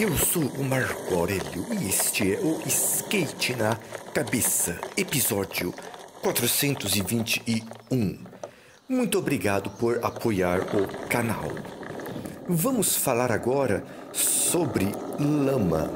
Eu sou o Marco Aurélio e este é o Skate na Cabeça, episódio 421. Muito obrigado por apoiar o canal. Vamos falar agora sobre lama.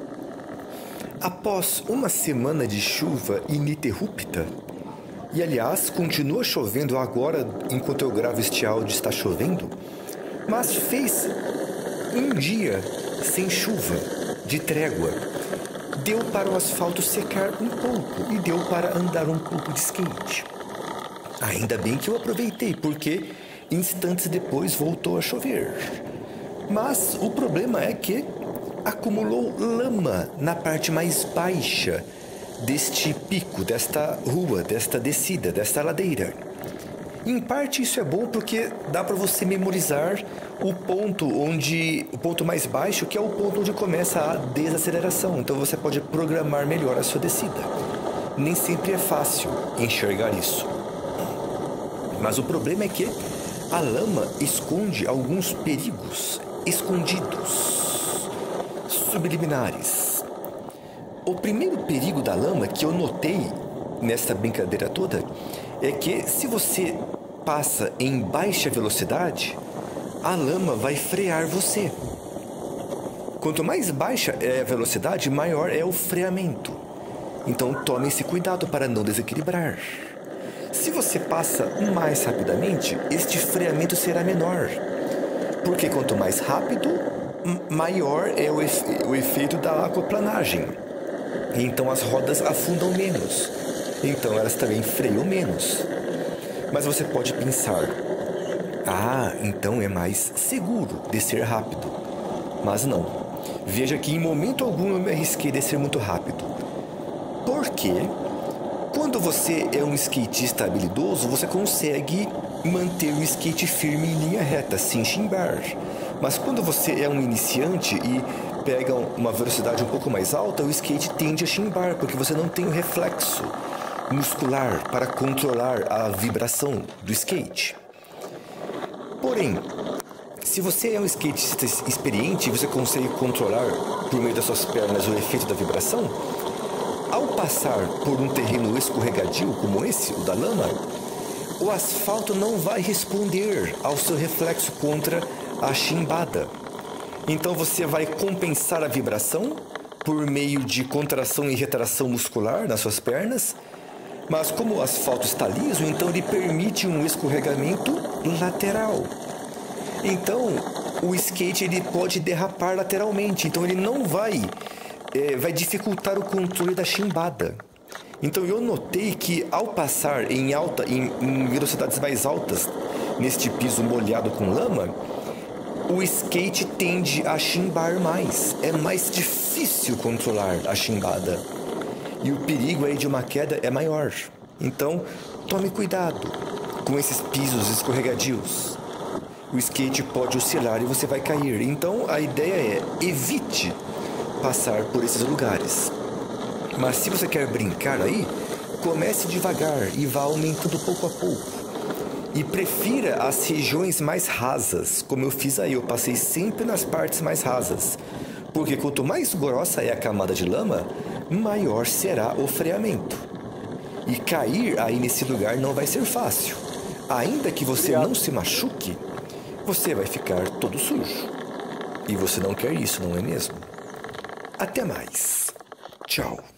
Após uma semana de chuva ininterrupta, e aliás, continua chovendo agora, enquanto eu gravo este áudio está chovendo, mas fez um dia sem chuva, de trégua. Deu para o asfalto secar um pouco e deu para andar um pouco de skate. Ainda bem que eu aproveitei, porque instantes depois voltou a chover. Mas o problema é que acumulou lama na parte mais baixa deste pico, desta rua, desta descida, desta ladeira. Em parte isso é bom porque dá para você memorizar o ponto mais baixo, que é o ponto onde começa a desaceleração. Então você pode programar melhor a sua descida. Nem sempre é fácil enxergar isso. Mas o problema é que a lama esconde alguns perigos escondidos, subliminares. O primeiro perigo da lama que eu notei nesta brincadeira toda é que se você passa em baixa velocidade, a lama vai frear você. Quanto mais baixa é a velocidade, maior é o freamento. Então tome esse cuidado para não desequilibrar. Se você passa mais rapidamente, este freamento será menor. Porque quanto mais rápido, maior é o efeito da aquaplanagem. Então as rodas afundam menos. Então elas também freiam menos. Mas você pode pensar: então é mais seguro descer rápido. Mas não. Veja que em momento algum eu me arrisquei a descer muito rápido. Porque quando você é um skatista habilidoso, você consegue manter o skate firme em linha reta, sem chimbar. Mas quando você é um iniciante e pega uma velocidade um pouco mais alta, o skate tende a chimbar, porque você não tem o reflexo muscular para controlar a vibração do skate. Porém, se você é um skatista experiente e você consegue controlar por meio das suas pernas o efeito da vibração, ao passar por um terreno escorregadio como esse, o da lama, o asfalto não vai responder ao seu reflexo contra a chimbada. Então você vai compensar a vibração por meio de contração e retração muscular nas suas pernas. Mas como o asfalto está liso, então ele permite um escorregamento lateral. Então o skate ele pode derrapar lateralmente, então ele não vai dificultar o controle da chimbada. Então eu notei que ao passar em velocidades mais altas neste piso molhado com lama, o skate tende a chimbar mais. É mais difícil controlar a chimbada. E o perigo aí de uma queda é maior. Então, tome cuidado com esses pisos escorregadios. O skate pode oscilar e você vai cair. Então, a ideia é: evite passar por esses lugares. Mas se você quer brincar aí, comece devagar e vá aumentando pouco a pouco. E prefira as regiões mais rasas, como eu fiz aí. Eu passei sempre nas partes mais rasas. Porque quanto mais grossa é a camada de lama, maior será o freamento. E cair aí nesse lugar não vai ser fácil. Ainda que você não se machuque, você vai ficar todo sujo. E você não quer isso, não é mesmo? Até mais. Tchau.